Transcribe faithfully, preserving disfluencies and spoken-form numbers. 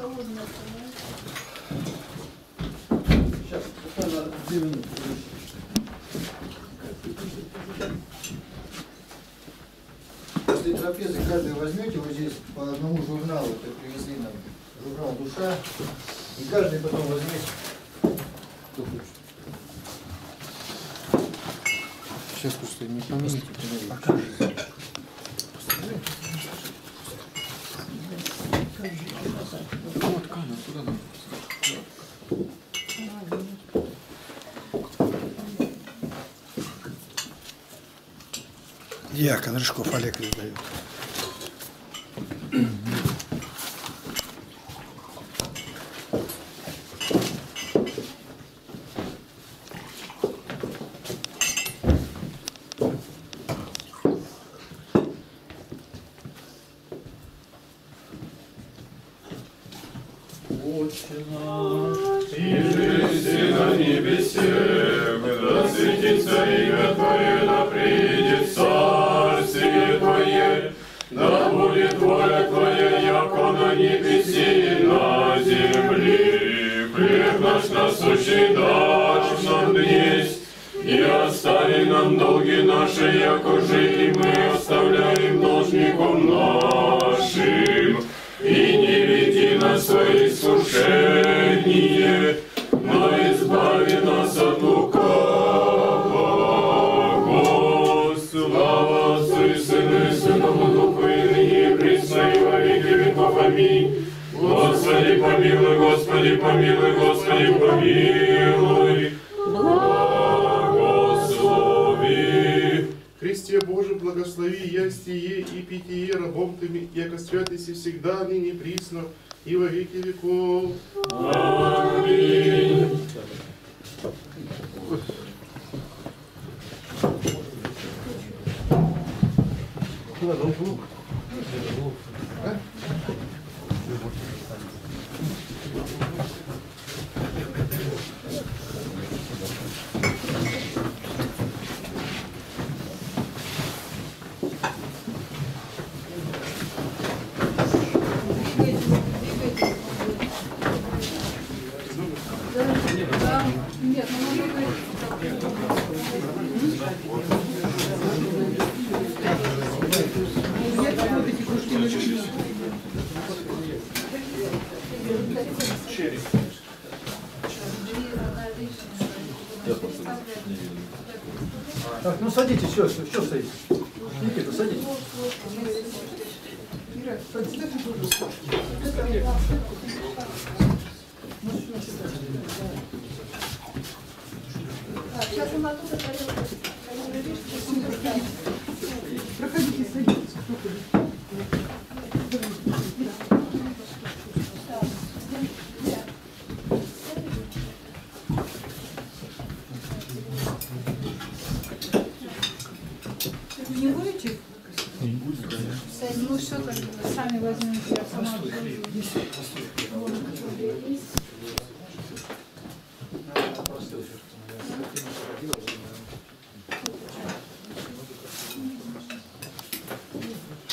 Сейчас, буквально две минуты. После трапезы каждый возьмете вот здесь по одному журналу, это привезли нам журнал «Душа», и каждый потом возьмете, кто хочет. Сейчас просто не помните. Вот камера, туда надо. Диакон Рыжков Олег издает. Отче наш, иже на небесе, да светится имя Твое, да придет царствие Твое, да будет воля Твоя, яко на небесе и на земле. Хлеб наш насущный дашь нам днесь, и остави нам долги наши, яко же и мы оставляем должником нашим. И не веди нас в свои искушения, но избави нас от лукавого. Слава Отцу и Сыну и Святому Духу, и ныне и присно и во веки веков. Аминь. Господи помилуй, Господи помилуй, Господи помилуй. Благослови. Христе Боже, благослови ястие и питие рабом Ты, яко святости всегда, ныне присно, и во веки веков. Аминь. Нет, ну можно говорить. Так, ну садитесь, все, все, все садитесь. Никита, садитесь. Сейчас он оттуда Проходите, садитесь. Не будете? Ну все, как бы сами возьмем, я сама.